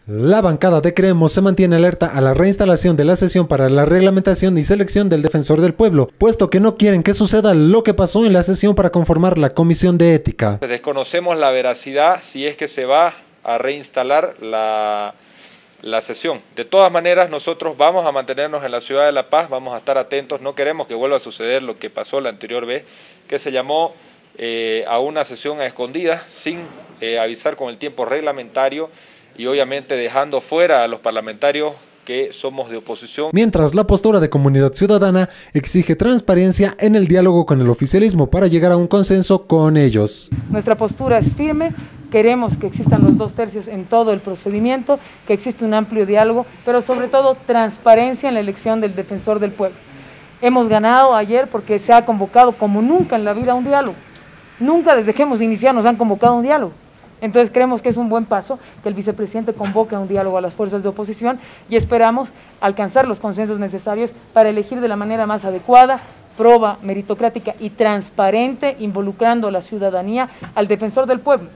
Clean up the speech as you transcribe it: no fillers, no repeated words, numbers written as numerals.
La bancada de Creemos se mantiene alerta a la reinstalación de la sesión para la reglamentación y selección del defensor del pueblo, puesto que no quieren que suceda lo que pasó en la sesión para conformar la Comisión de Ética. Desconocemos la veracidad si es que se va a reinstalar la sesión. De todas maneras, nosotros vamos a mantenernos en la ciudad de La Paz, vamos a estar atentos, no queremos que vuelva a suceder lo que pasó la anterior vez, que se llamó a una sesión a escondidas, sin avisar con el tiempo reglamentario, y obviamente dejando fuera a los parlamentarios que somos de oposición. Mientras la postura de Comunidad Ciudadana exige transparencia en el diálogo con el oficialismo para llegar a un consenso con ellos. Nuestra postura es firme, queremos que existan los 2/3 en todo el procedimiento, que existe un amplio diálogo, pero sobre todo transparencia en la elección del defensor del pueblo. Hemos ganado ayer porque se ha convocado como nunca en la vida un diálogo. Nunca desde que hemos iniciado nos han convocado un diálogo. Entonces creemos que es un buen paso que el vicepresidente convoque a un diálogo a las fuerzas de oposición y esperamos alcanzar los consensos necesarios para elegir de la manera más adecuada, proba, meritocrática y transparente, involucrando a la ciudadanía, al defensor del pueblo.